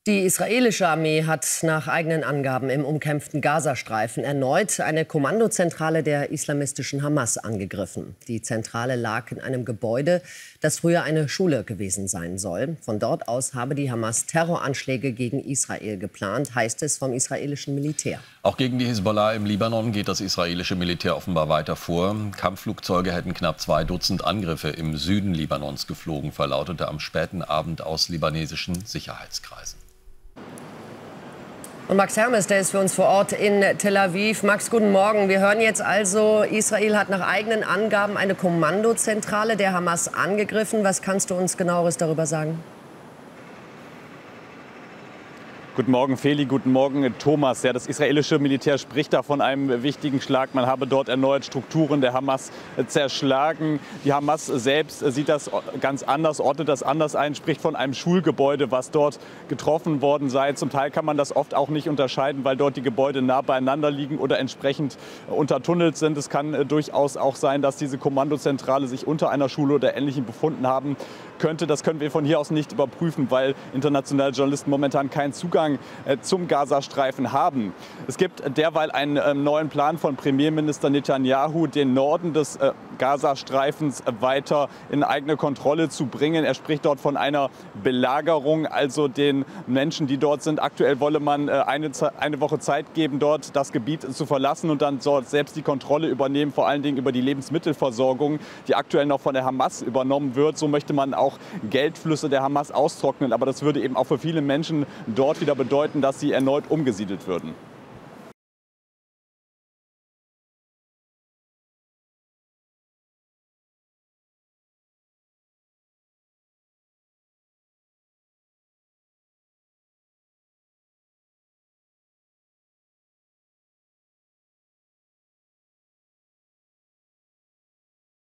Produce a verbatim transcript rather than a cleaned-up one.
Die israelische Armee hat nach eigenen Angaben im umkämpften Gazastreifen erneut eine Kommandozentrale der islamistischen Hamas angegriffen. Die Zentrale lag in einem Gebäude, das früher eine Schule gewesen sein soll. Von dort aus habe die Hamas Terroranschläge gegen Israel geplant, heißt es vom israelischen Militär. Auch gegen die Hisbollah im Libanon geht das israelische Militär offenbar weiter vor. Kampfflugzeuge hätten knapp zwei Dutzend Angriffe im Süden Libanons geflogen, verlautete am späten Abend aus libanesischen Sicherheitskreisen. Und Max Hermes, der ist für uns vor Ort in Tel Aviv. Max, guten Morgen. Wir hören jetzt also, Israel hat nach eigenen Angaben eine Kommandozentrale der Hamas angegriffen. Was kannst du uns Genaueres darüber sagen? Guten Morgen, Feli. Guten Morgen, Thomas. Ja, das israelische Militär spricht da von einem wichtigen Schlag. Man habe dort erneut Strukturen der Hamas zerschlagen. Die Hamas selbst sieht das ganz anders, ordnet das anders ein, spricht von einem Schulgebäude, was dort getroffen worden sei. Zum Teil kann man das oft auch nicht unterscheiden, weil dort die Gebäude nah beieinander liegen oder entsprechend untertunnelt sind. Es kann durchaus auch sein, dass diese Kommandozentrale sich unter einer Schule oder Ähnlichem befunden haben könnte. Das können wir von hier aus nicht überprüfen, weil internationale Journalisten momentan keinen Zugang zum Gazastreifen haben. Es gibt derweil einen äh, neuen Plan von Premierminister Netanyahu, den Norden des äh, Gazastreifens weiter in eigene Kontrolle zu bringen. Er spricht dort von einer Belagerung, also den Menschen, die dort sind. Aktuell wolle man äh, eine, eine Woche Zeit geben, dort das Gebiet zu verlassen und dann dort selbst die Kontrolle übernehmen, vor allen Dingen über die Lebensmittelversorgung, die aktuell noch von der Hamas übernommen wird. So möchte man auch Geldflüsse der Hamas austrocknen. Aber das würde eben auch für viele Menschen dort wieder bedeuten, dass sie erneut umgesiedelt würden.